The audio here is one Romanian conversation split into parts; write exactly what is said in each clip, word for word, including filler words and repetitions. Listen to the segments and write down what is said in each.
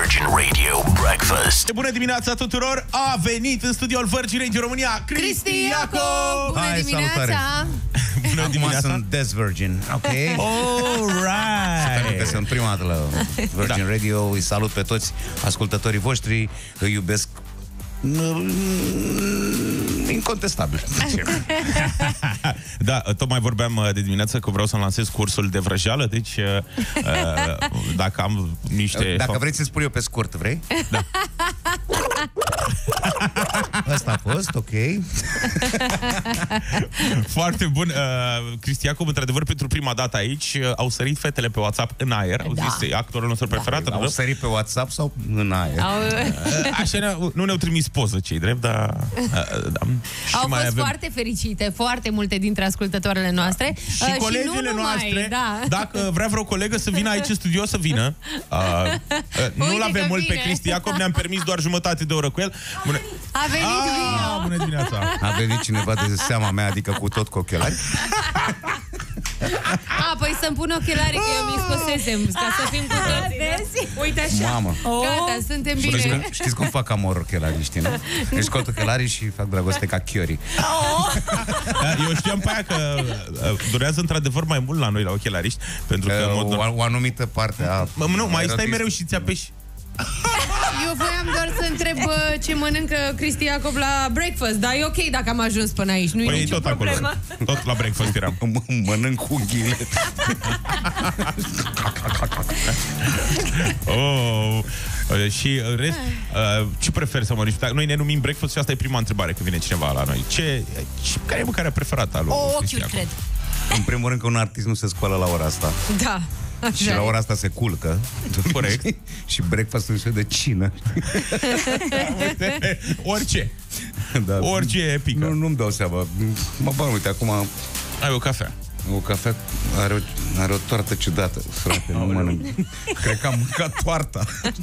Virgin Radio Breakfast. Bună dimineața tuturor! A venit în studioul Virgin Radio România Cristi Iacob! Bună Hai, dimineața! Bună Acum dimineața! sunt Des Virgin, ok? Alright! Sper că sunt prima dată la Virgin da. Radio. Îi salut pe toți ascultătorii voștri. Îi iubesc incontestabil. Da, tocmai vorbeam de dimineață că vreau să-mi lansez cursul de vrăjeală, deci dacă am niște... Dacă vrei să spun eu pe scurt, vrei? Da. Asta a fost, ok. Foarte bun. uh, Cristi Iacob, într-adevăr, pentru prima dată aici uh, au sărit fetele pe WhatsApp în aer. Au Da. zis, e actorul nostru preferat. Au sărit pe WhatsApp sau în aer? Au, Uh, Așa ne nu ne-au trimis poză, cei drept, dar... Uh, da. Și au mai fost avem... foarte fericite, foarte multe dintre ascultătoarele noastre. Și uh, colegele și nu numai, noastre, da. dacă vrea vreo colegă să vină aici în studio, să vină. Uh, uh, nu-l avem mult vine. pe Cristi Iacob, ne-am permis doar jumătate de oră cu el. Bună... A venit Ah, vino! bună dimineața! A venit cineva de seama mea, adică cu tot cu ochelari. A, păi să-mi pun ochelari, că eu mi scosesem, ca să fim cu toții. Uite așa. Mamă. Gata, suntem Știți cum, bine. știți cum fac amor ochelarii, știi, nu? Își scot ochelarii și fac dragoste ca Chiori. Eu știam pe aia că uh, durează într-adevăr mai mult la noi, la ochelariști, pentru că... O, Mod... o, o anumită parte a... Mă, nu, mai stai erotism. mereu și ți apeși. Eu voiam doar să întreb uh, ce mănâncă Cristi Iacob la breakfast, dar e ok dacă am ajuns până aici, nu e Păi nicio tot problemă. acolo. Tot la breakfast eram. M- Mănânc unghiile. Oh, uh, și în rest, uh, ce preferi să mănânci? Noi ne numim breakfast și asta e prima întrebare când vine cineva la noi. Ce, ce care e mâncarea preferată a lui O, Cristi ochiul, Iacob? cred. În primul rând că un artist nu se scoală la ora asta. Da. Și la ora asta se culcă. Corect. Și breakfast-ul se de cină. Orice. Da. Orice e pică. Nu, nu-mi dau seama. Mă bă, uite, acum Ai o cafea. o cafea are o, are o toartă ciudată. Frate, nu mănânc. Cred că am mâncat toarta.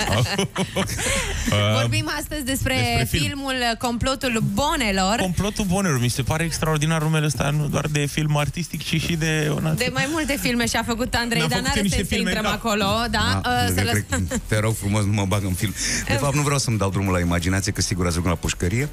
Vorbim astăzi despre, despre film. filmul Complotul Bonelor. Complotul Bonelor. Mi se pare extraordinar numele ăsta, nu doar de film artistic, ci și de... O De mai multe filme și-a făcut Andrei, Mi-a dar făcut n-are niște sens să filme intrăm în cap. acolo, da? A, Uh, să cred, lăs- cred, te rog frumos, nu mă bag în film. De fapt, nu vreau să-mi dau drumul la imaginație, că sigur ajung la pușcărie.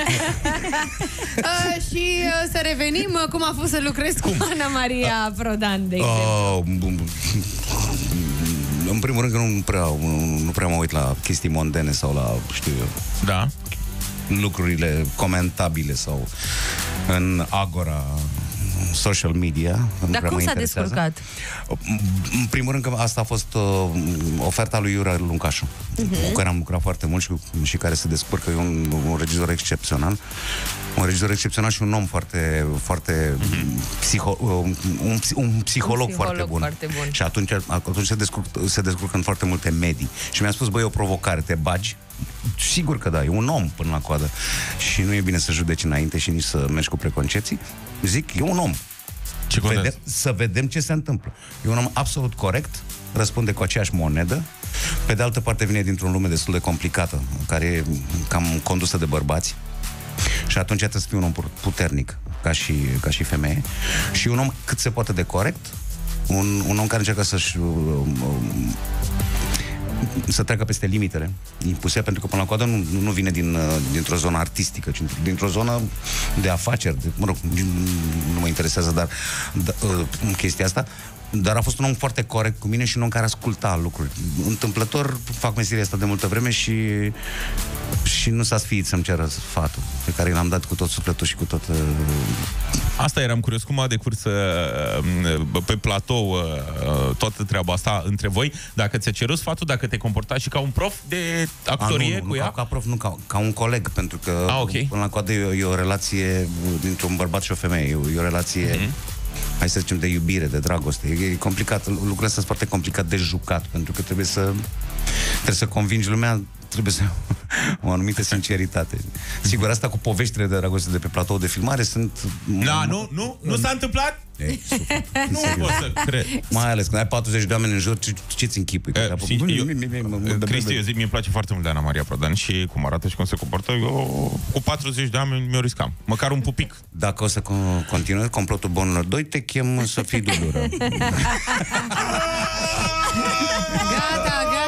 Uh, și uh, să revenim uh, cum a fost să lucrez cu Ana Maria Prodan, de exemplu. Oh, bum, bum. În primul rând că nu prea, nu prea mă uit la chestii mondene sau la, știu eu, Da. lucrurile comentabile sau în agora social media. Nu Dar prea cum mă s-a interesează. descurcat? În primul rând că asta a fost uh, oferta lui Iurea Luncașu, uh-huh. cu care am lucrat foarte mult și, și care se descurcă. E un, un regizor excepțional. Un regizor excepțional și un om foarte, foarte uh-huh. psiho, uh, un, un psiholog, Un psiholog foarte bun. foarte bun. Și atunci, atunci se, descurcă, se descurcă în foarte multe medii. Și mi-a spus, băi, e o provocare, te bagi? Sigur că da, e un om până la coadă. Și nu e bine să judeci înainte și nici să mergi cu preconcepții. Zic, e un om. Ce Vede- contează? să vedem ce se întâmplă. E un om absolut corect, răspunde cu aceeași monedă. Pe de altă parte vine dintr-o lume destul de complicată, care e cam condusă de bărbați. Și atunci trebuie să fii un om puternic, ca și, ca și femeie. Și un om cât se poate de corect, un, un om care încearcă să-și să treacă peste limitele impuse, pentru că până la coadă nu, nu vine din, dintr-o zonă artistică, ci dintr-o zonă de afaceri, de, mă rog, nu mă interesează, dar da, chestia asta. Dar a fost un om foarte corect cu mine și un om care asculta lucruri. Întâmplător fac meseria asta de multă vreme și și nu s-a sfiit să-mi ceră sfatul pe care l-am dat cu tot sufletul și cu tot... Uh... Asta eram curios, cum a decurs uh, pe platou uh, toată treaba asta între voi, dacă ți-a cerut sfatul, dacă te comporta și ca un prof de actorie A, nu, cu nu, ea? Ca, ca prof, nu, ca, ca un coleg, pentru că A, okay. până la coadă e, e o relație dintre un bărbat și o femeie, e o, e o relație... Mm-hmm. Hai să zicem de iubire, de dragoste. E, e complicat, lucrurile astea sunt foarte complicat de jucat, pentru că trebuie să trebuie să convingi lumea, trebuie să o anumită sinceritate. Sigur, asta cu poveștile de dragoste de pe platou de filmare sunt... Da, nu, nu, nu s-a întâmplat? Ei, super, Nu pot să cred. mai ales când ai patruzeci de oameni în jur, ce, ce-ți închipui? Cristi, eu zic, mi-e place foarte mult de Ana Maria Prodan și cum arată și cum se comportă. Eu cu patruzeci de ani mi-o riscam. Măcar un pupic. Dacă o să continui Complotul Bonelor doi, te chem să fii dudură. Gata, gata.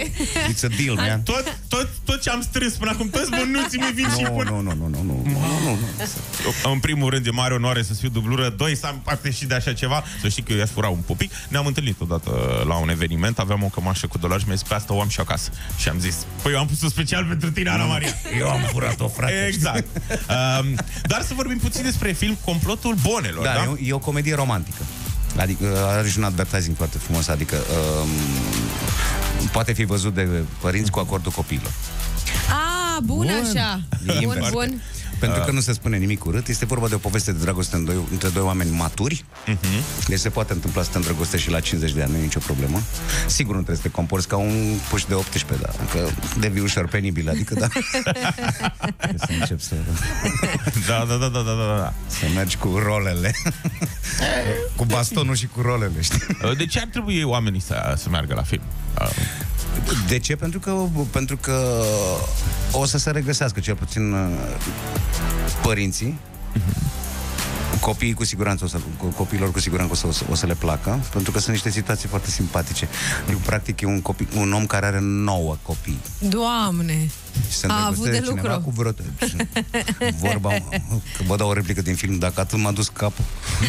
e... It's a deal, man. Tot, tot, tot ce am strâns până acum, toți bănuții mi vin și Nu, până... nu, nu, nu, nu, nu, nu, nu. În primul rând, e mare onoare să fiu dublură. Doi, să am parte și de așa ceva. Să știi că eu i-aș fura un pupic. Ne-am întâlnit odată la un eveniment. Aveam o cămașă cu dolari și mi-a zis, pe asta o am și acasă. Și am zis, păi eu am pus-o special pentru tine, Ana Maria. Eu am furat-o, frate. Exact. um, dar să vorbim puțin despre film Complotul Bonelor, Da, da? e, o, e o comedie romantică. Adică are și un advertising foarte frumos. Adică um, poate fi văzut de părinți cu acordul copiilor. Ah, bun, așa. Bun, invers. bun. Pentru că nu se spune nimic urât. Este vorba de o poveste de dragoste în doi, între doi oameni maturi. Uh-huh. Deci se poate întâmpla să te îndrăgostești și la cincizeci de ani, nu e nicio problemă. Sigur nu trebuie să te comporți ca un puș de optsprezece, dar că devii ușor penibil, adică da. Să încep să... Da, da, da, da, da, da. Să mergi cu rolele. Cu bastonul și cu rolele, știi? De ce ar trebui oamenii să, să meargă la film? De ce? Pentru că, pentru că o să se regăsească, cel puțin părinții. Copiii cu siguranță o să, copiilor cu siguranță o să, o să le placă, pentru că sunt niște situații foarte simpatice. Eu, practic, e un, copii, un om care are nouă copii. Doamne! Și se A avut de lucru. Cu vreo... Vorba, că vă dau o replică din film, dacă atât m-a dus capul.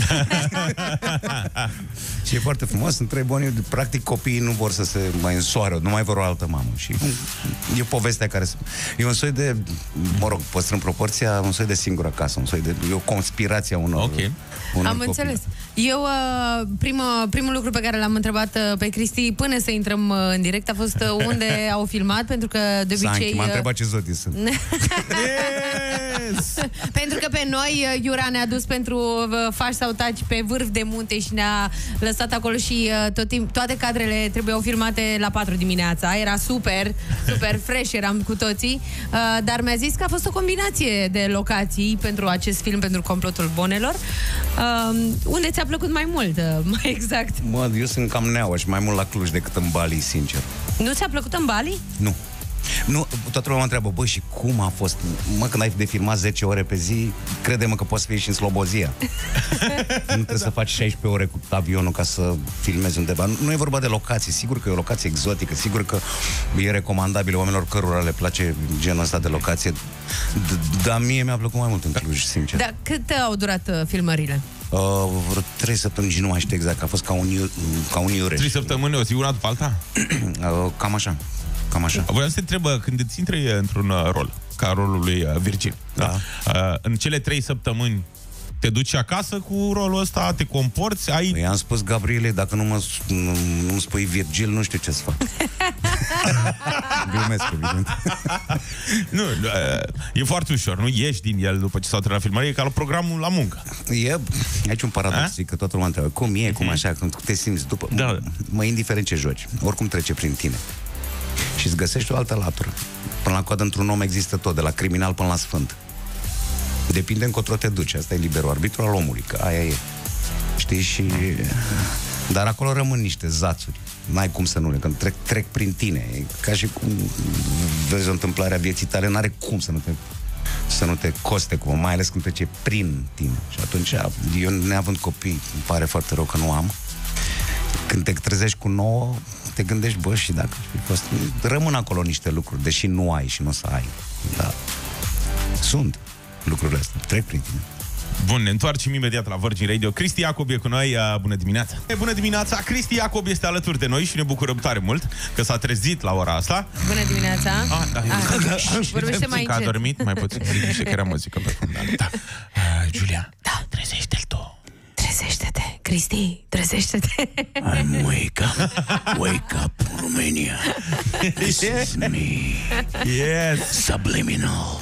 Și e foarte frumos, sunt trei buni. Practic copiii nu vor să se mai însoare, nu mai vor o altă mamă. Și e povestea care... E un soi de, mă rog, păstrând proporția, un soi de singur acasă, un soi de... E o conspirație a unor, okay. unor Am copii. Înțeles. Eu, uh, primă, primul lucru pe care l-am întrebat uh, pe Cristi până să intrăm uh, în direct a fost uh, unde au filmat, pentru că de obicei... M-a întrebat ce zodii sunt. Yes! Pentru că pe noi uh, Iura ne-a dus pentru uh, faci sau taci pe vârf de munte și ne-a lăsat acolo și uh, tot timp, toate cadrele trebuiau filmate la patru dimineața. Era super, super fresh eram cu toții, uh, dar mi-a zis că a fost o combinație de locații pentru acest film, pentru Complotul Bonelor. Uh, unde ți-a plăcut mai mult, uh, mai exact? Mă, eu sunt cam neaua și mai mult la Cluj decât în Bali, sincer. Nu ți-a plăcut în Bali? Nu. Nu, toată lumea mă întreabă, bă, și cum a fost? Mă, când ai de filmat zece ore pe zi, crede-mă că poți să fii și în Slobozia. Nu trebuie să faci șaisprezece ore cu avionul ca să filmezi undeva. Nu, nu e vorba de locații, sigur că e o locație exotică, sigur că e recomandabil oamenilor cărora le place genul ăsta de locație, dar mie mi-a plăcut mai mult în Cluj, sincer. Dar cât au durat uh, filmările? Uh, vreo trei săptămâni și nu mai știu exact, a fost ca un, iu, ca un iureș. Trei săptămâni, o zi una după alta? uh, cam așa. Cam așa. Vreau să te întreb, când îți intri într-un rol, ca rolul lui Virgil, da. Da? În cele trei săptămâni te duci acasă cu rolul ăsta, te comporți, ai... Păi am spus, Gabriele, dacă nu mă nu, nu spui Virgil, nu știu ce să fac. Glumesc, evident. Nu, e foarte ușor, nu ieși din el după ce s-au terminat filmarea, e ca la programul la muncă. E aici un paradox, că toată lumea întreabă, cum e, cum așa, când te simți după... Da. Mă, indiferent ce joci, oricum trece prin tine. Și îți găsești o altă latură. Până la coadă, într-un om există tot, de la criminal până la sfânt. Depinde încotro te duci, asta e liberul arbitru al omului, că aia e. Știi? Și... Dar acolo rămân niște zațuri. N-ai cum să nu le, când trec, trec prin tine. E ca și cum vezi o întâmplare a vieții tale, n-are cum să nu te, să nu te coste, cum, mai ales când trece prin tine. Și atunci, eu neavând copii, îmi pare foarte rău că nu am. Când te trezești cu nouă, te gândești, bă, și dacă fost... rămân acolo niște lucruri, deși nu ai și nu o să ai. Da. Sunt lucrurile astea. Trec prin tine. Bun, ne întoarcem imediat la Virgin Radio. Cristi Iacob e cu noi. Bună dimineața! Bună dimineața! Cristi Iacob este alături de noi și ne bucurăm tare mult că s-a trezit la ora asta. Bună dimineața! Ah, da. Ah, vorbește mai încet. Că a dormit mai puțin. Zice că era muzică pe fund. Da. Uh, Giulia, da, trezește-l tu. Trezește-te, Cristi, trezește-te. I'm wake up, wake up, Romania. This is me. Yes. Subliminal.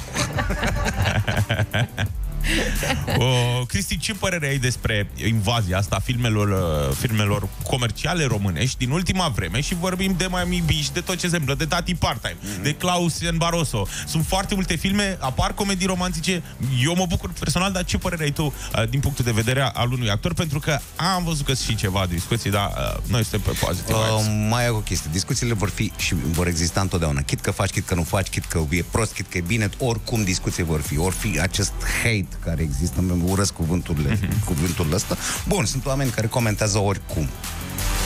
Oh, Cristi, ce părere ai despre invazia asta a filmelor, filmelor comerciale românești din ultima vreme? Și vorbim de Miami Beach, de tot ce se întâmplă, de Tati Part-Time, mm-hmm. de Klaus and Barroso. Sunt foarte multe filme, apar comedii romantice. Eu mă bucur personal, dar ce părere ai tu din punctul de vedere al unui actor? Pentru că am văzut că și ceva de discuții, dar uh, noi suntem pe pozitiv. Uh, mai e o chestie. Discuțiile vor fi și vor exista întotdeauna. Chit că faci, chit că nu faci, chit că e prost, chit că e bine, oricum discuții vor fi. Or fi acest hate care există, urăsc cuvânturile, mm-hmm. cuvântul ăsta. Bun, sunt oameni care comentează oricum.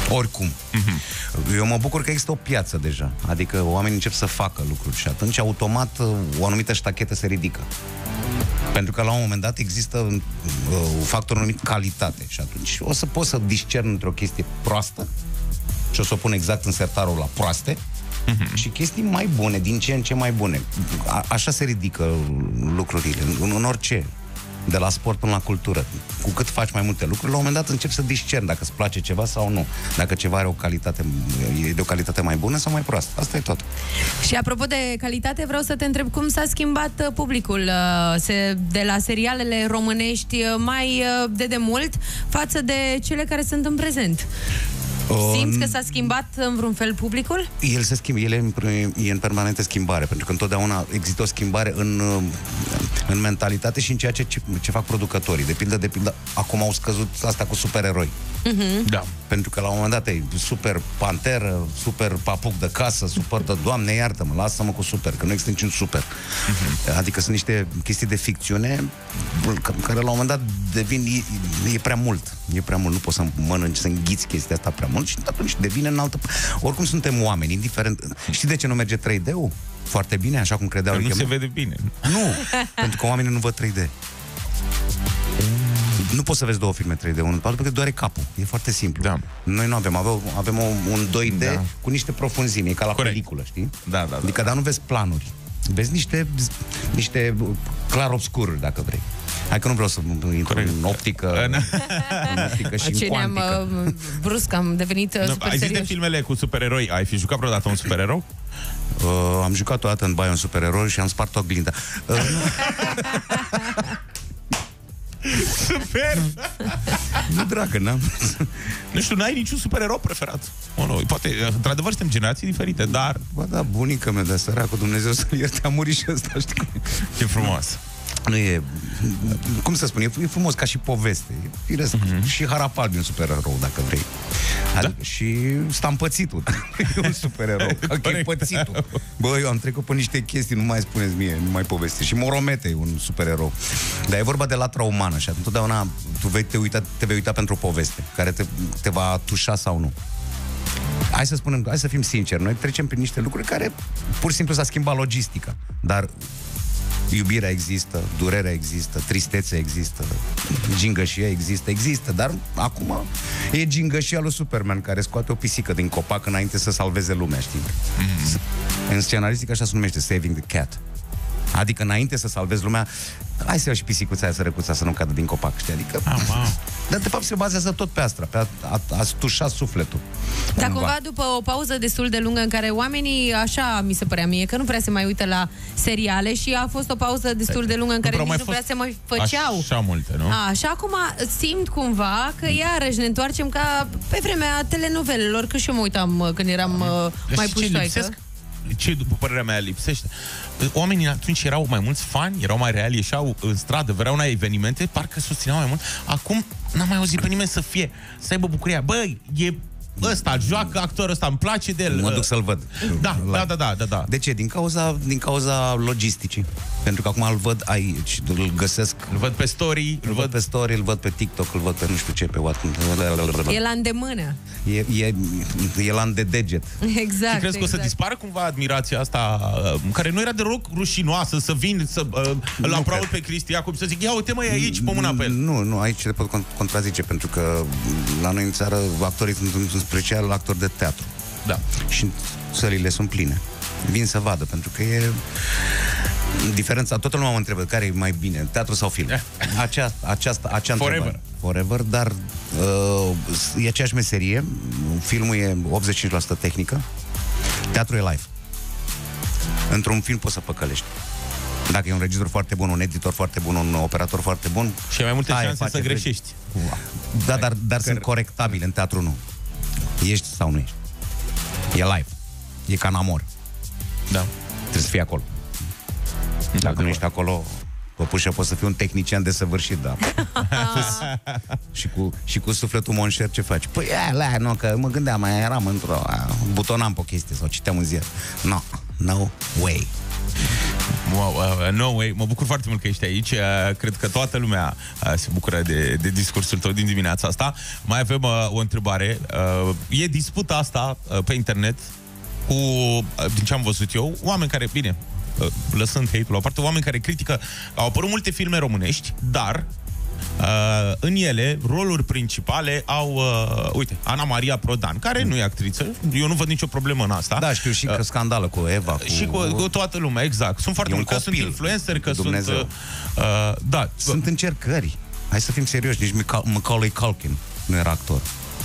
Oricum. Uh-huh. Eu mă bucur că există o piață deja. Adică oamenii încep să facă lucruri și atunci automat o anumită ștachetă se ridică. Pentru că la un moment dat există un, un factor numit calitate și atunci o să poți să discern între o chestie proastă și o să o pun exact în sertarul la proaste uh-huh. și chestii mai bune, din ce în ce mai bune. A, așa se ridică lucrurile, în, în orice. De la sport până la cultură. Cu cât faci mai multe lucruri, la un moment dat începi să discerni dacă îți place ceva sau nu. Dacă ceva are o calitate, e de o calitate mai bună sau mai proastă. Asta e tot. Și apropo de calitate, vreau să te întreb cum s-a schimbat publicul se, de la serialele românești mai de demult față de cele care sunt în prezent. Simți că s-a schimbat în vreun fel publicul? El se schimbă, el e în, e în permanentă schimbare, pentru că întotdeauna există o schimbare în, în mentalitate și în ceea ce, ce, ce fac producătorii. De pildă, de pildă, acum au scăzut asta cu supereroi. Uh-huh. Da. Pentru că la un moment dat e super panteră, super papuc de casă, super de Doamne iartă-mă, lasă-mă cu super, că nu există niciun super. Uh-huh. Adică sunt niște chestii de ficțiune care la un moment dat devin, e, e prea mult. E prea mult, nu poți să mănânci, să înghiți chestia asta prea mult și atunci devine în altă... Oricum suntem oameni, indiferent... Știi de ce nu merge trei D-ul? Foarte bine, așa cum credeau. Că nu se vede bine. Nu, pentru că oamenii nu văd trei D. Nu poți să vezi două filme trei D, unul pentru că doare capul. E foarte simplu. Da. Noi nu avem, avem, avem un doi D da. Cu niște profunzimi, e ca la Corect. Peliculă, știi? Da, da, da. Adică, dar nu vezi planuri. Vezi niște, niște clar-obscururi, dacă vrei. Hai că nu vreau să intru în optică, în optică și ce în cuantică. ne-am, uh, brusc, am devenit uh, super Ai zis serios. de filmele cu supereroi, ai fi jucat vreodată un supererou? Uh, am jucat o dată în baie un supererou și am spart oglinda. Uh, Super! Nu, dragă, n-am... Nu știu, n-ai niciun supererou preferat? O, nu, poate, într-adevăr, suntem generații diferite, dar... Ba da, bunica mea de săracul, Dumnezeu să-l ierte, a murit și ăsta, știi cum? Ce frumos! Nu e... Cum să spun, e, e frumos ca și poveste. E firesc, mm-hmm. și harapabil un supererou, dacă vrei. Adică, da? Și stampățitul. E un supererou, că e pățitul. Bă, eu am trecut pe niște chestii, nu mai spuneți mie, nu mai povesti. Și Moromete e un supererou. Dar e vorba de latra umană și întotdeauna tu vei te, uita, te vei uita pentru o poveste care te, te va tușa sau nu. Hai să spunem, hai să fim sinceri, noi trecem prin niște lucruri care pur și simplu s-a schimbat logistica, dar iubirea există, durerea există, tristețea există, gingășia există, există, dar acum e gingășia lui Superman care scoate o pisică din copac înainte să salveze lumea, știi? Mm-hmm. În scenaristică așa se numește Saving the Cat. Adică înainte să salvezi lumea, hai să iau și pisicuța aia sărăcuța să nu cadă din copac, știi? Adică... Ah, wow. Dar de fapt se bazează tot pe asta, pe a, a, a tușa sufletul. Dar cumva după o pauză destul de lungă în care oamenii, așa mi se părea mie, că nu prea se mai uită la seriale și a fost o pauză destul de lungă în care nici nu prea se mai făceau. Așa multe, nu? A, și acum simt cumva că iarăși ne întoarcem ca pe vremea telenovelelor, că și eu mă uitam când eram deci mai puștoaică. Ce, după părerea mea, lipsește? Oamenii atunci erau mai mulți fani, erau mai reali, ieșeau în stradă, vreau la evenimente, parcă susțineau mai mult. Acum n-am mai auzit pe nimeni să fie, să aibă bucuria. Băi, e ăsta, joacă actorul ăsta, îmi place de el. Mă duc să-l văd. Da, da, da, da, da, da. De ce? Din cauza, din cauza logisticii. Pentru că acum îl văd aici, îl găsesc. Îl văd pe story, îl, îl văd pe story, îl văd pe TikTok, îl văd pe nu știu ce, pe what. E la îndemână. E, e, e la îndedeget. Exact. Și crezi că exact. o să dispară cumva admirația asta, care nu era deloc rușinoasă, să vin, să uh, îl aplaud pe Cristi Iacob, să zic, ia uite mă, e aici, pe mâna pe el. Nu, nu, aici te pot contrazice, pentru că la noi în țară actorii sunt în special actori de teatru. Da. Și sălile sunt pline. Vin să vadă, pentru că e diferența, toată lumea mă întrebă care e mai bine, teatru sau film. Acea, aceasta, acea Forever. Întrebare. Forever, dar uh, e aceeași meserie. Filmul e optzeci și cinci la sută tehnică, teatru e live. Într-un film poți să păcălești. Dacă e un regizor foarte bun, un editor foarte bun, un operator foarte bun, și ai mai multe șanse să greșești. Da, dar, dar sunt corectabile, în teatru nu. Ești sau nu ești. E live. E ca în amor. Da. Trebuie să fii acolo. Dacă da, nu ești acolo, păpușă, poți să fii un tehnician desăvârșit, da. și, cu, și cu sufletul monșer ce faci? Păi, alea, nu, că mă gândeam, mai eram într-o, butonam pe o chestie sau citeam un ziar. No, no way. Wow, uh, no way. Mă bucur foarte mult că ești aici. Uh, cred că toată lumea uh, se bucură de, de discursul tău din dimineața asta. Mai avem uh, o întrebare. Uh, e disputa asta uh, pe internet cu, uh, din ce am văzut eu, oameni care, bine, uh, lăsând hate-ul la o parte, oameni care critică. Au apărut multe filme românești, dar Uh, în ele, roluri principale au, uh, uite, Ana Maria Prodan, care nu e actriță, eu nu văd nicio problemă în asta. Da, știu și că uh, scandală cu Eva. Cu... Și cu, cu toată lumea, exact. Sunt foarte mulți, că sunt influenceri, că Dumnezeu. sunt... Uh, da. Sunt încercări. Hai să fim serioși, nici Macaulay Culkin nu era actor.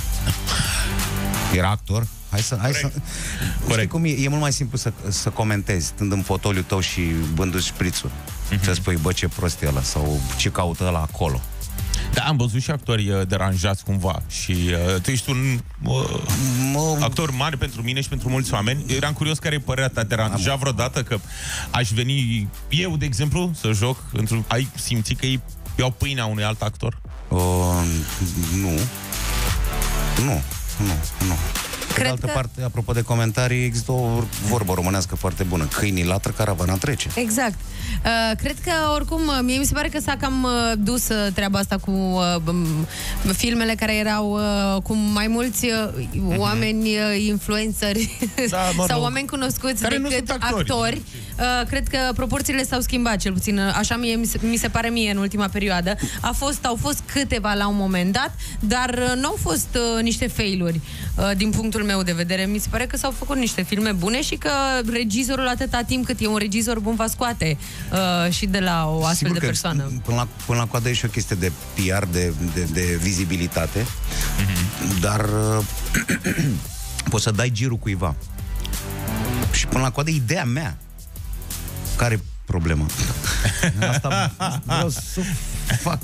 Era actor? Hai să... Hai să... Știi cum e? E mult mai simplu să, să comentezi, stând în fotoliul tău și bându-ți șprițul. Uh-huh. Să spui, bă, ce prost e ăla, sau ce caută ăla acolo. Da, am văzut și actori uh, deranjați cumva. Și uh, tu ești un uh, mă... actor mare pentru mine și pentru mulți oameni. Eram curios care e părerea ta. Te deranja vreodată că aș veni eu, de exemplu, să joc într-un... Ai simțit că ei iau pâinea unui alt actor? Uh, nu. Nu, nu, nu. Pe Cred de altă că... parte, apropo de comentarii, există o vorbă românească foarte bună. Câinii latră, caravana trece. Exact. Uh, cred că, oricum, mie mi se pare că s-a cam uh, dus uh, treaba asta cu uh, filmele care erau uh, cu mai mulți uh, uh-huh. oameni uh, influenceri da, mă sau oameni cunoscuți care decât actori. actori. Uh, cred că proporțiile s-au schimbat, cel puțin așa mie, mi, se, mi se pare mie în ultima perioadă. A fost, au fost câteva la un moment dat, dar uh, nu au fost uh, niște failuri uh, din punctul meu de vedere. Mi se pare că s-au făcut niște filme bune și că regizorul, atâta timp cât e un regizor bun, va scoate uh, și de la o astfel Sigur de persoană. Până la, până la coadă e și o chestie de P R, de, de, de vizibilitate, mm-hmm. dar uh, poți să dai girul cuiva. Și până la coadă, ideea mea, care problema? Asta vreau să fac.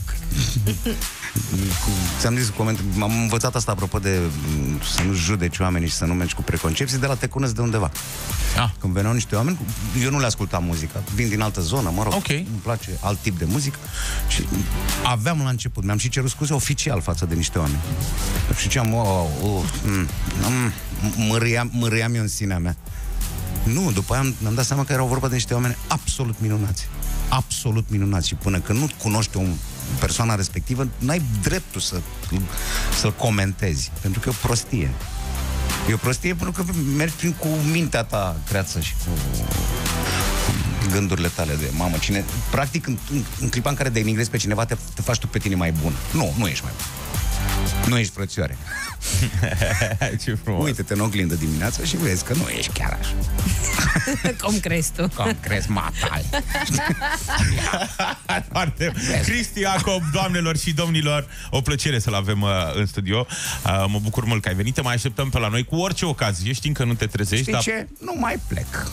Ți-am zis coment, m-am învățat asta apropo de să nu judeci oamenii și să nu mergi cu preconcepții de la Te cunosc de undeva. Ah. Când veneau niște oameni, eu nu le ascultam muzica, vin din altă zonă, mă rog, okay. Îmi place alt tip de muzică și aveam la început, mi-am și cerut scuze oficial față de niște oameni. Și ziceam, oh, oh, mm, mm, mă râiam, mă râiam eu în sinea mea. Nu, după aia mi-am dat seama că erau vorba de niște oameni absolut minunați. Absolut minunați. Și până când nu cunoști o persoană respectivă, n-ai dreptul să, să-l comentezi. Pentru că e o prostie. E o prostie pentru că mergi prin cu mintea ta creață și cu gândurile tale de mamă, cine... Practic, în, în, în clipa în care denigrezi pe cineva, te, te faci tu pe tine mai bun. Nu, nu ești mai bun. Nu ești frățioare. Ce frumos. Uite-te în oglindă dimineața și vezi că nu ești chiar așa. Cum crezi tu? Cum crezi, matai. Cristi Iacob, doamnelor și domnilor, o plăcere să-l avem uh, în studio. Uh, mă bucur mult că ai venit. Te mai așteptăm pe la noi cu orice ocazie. Știm că nu te trezești. Știi dar... ce? Nu mai plec.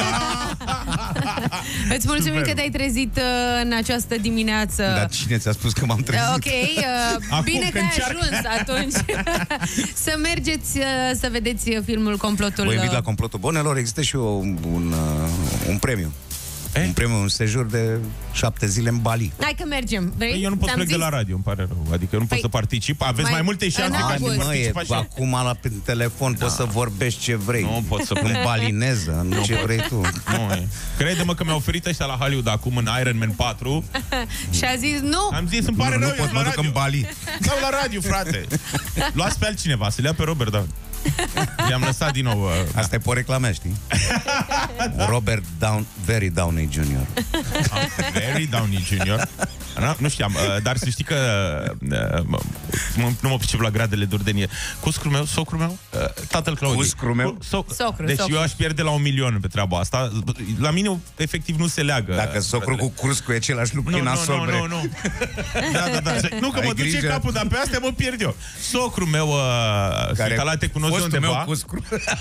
Îți mulțumim Super. Că te-ai trezit uh, în această dimineață. Dar cine ți-a spus că m-am trezit? Ok, uh, bine că ai ajuns atunci. Să mergeți uh, să vedeți filmul Complotul. Vă invit la Complotul Bonelor. Există și o, un, uh, un premiu. Eh? Un premiu, un sejur de șapte zile în Bali. Hai că mergem. Vrei? Eu nu pot plec de la radio, îmi pare rău. Adică eu nu păi, pot să particip. Aveți mai, mai multe șanse ca să particip așa. Acum la telefon da. Poți să vorbești ce vrei. Nu pot să în balineză, nu ce vrei tu. Nu e. Crede-mă că mi-au oferit ăștia la Hollywood acum în Iron Man patru. Și a zis nu. Am zis, îmi pare nu, rău, nu pot, mă duc în Bali. Sau la radio, frate. Luați pe altcineva, să le ia pe Robert Downey. I-am lăsat din nou. Uh, Asta e pe o reclamă, știi? Robert Down, Very Downey junior Ah, Very Downey junior Nu, nu știam, uh, dar să știi că uh, mă, nu mă pricep la gradele de ordenie. Cuscru meu, socru meu, uh, tatăl Claudiei. Cuscru meu? So socru, deci socru. eu aș pierde la un milion pe treaba asta. La mine, efectiv, nu se leagă. Dacă socru cu cuscru e același lucru, nu, e nasol, nu, nu, nu, nu. Da, da, da. Nu, că ai mă duce grijă. Capul, dar pe astea mă pierd eu. Socru meu, uh, care te cunosc de undeva. Meu cuscru.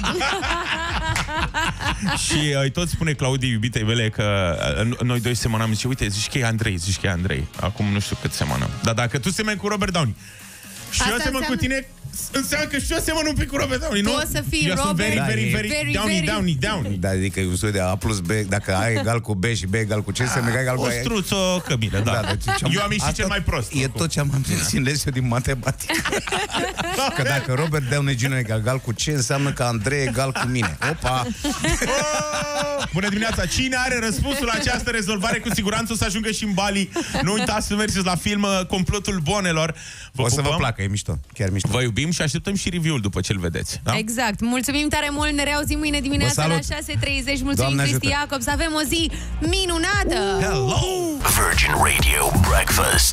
Și îi tot spune Claudii, iubitei mele, că uh, noi doi semănăm. Zice, uite, zici că e Andrei, zici că e Andrei. Acum nu știu cât semănăm. Dar dacă tu semeni cu Robert Downey și asta eu semăn înseamnă... cu tine, înseamnă că și eu semăn un pic cu Robert Downey, nu? Tu o să fii eu Robert, very, very, very, very, Downey, very... Downey, Downey. Da, adică e un soi de A plus B, dacă A egal cu B și B egal cu C, semne că egal cu A. O struță cămilă, da. da deci eu am ieșit cel mai prost. E tot ce am înțeles eu din matematică. Că dacă Robert Downey junior e egal cu C, înseamnă că Andrei e egal cu mine. Opa! Bună dimineața! Cine are răspunsul la această rezolvare, cu siguranță o să ajungă și în Bali. Nu uitați să mergeți la film Complotul Bonelor. Vă o să pupăm. vă placă, e mișto. Chiar mișto. Vă iubim și așteptăm și review-ul după ce îl vedeți. Da? Exact. Mulțumim tare mult. Ne reauzim mâine dimineața la șase treizeci. Mulțumim, Cristi Iacob. Să avem o zi minunată! Hello! Virgin Radio Breakfast.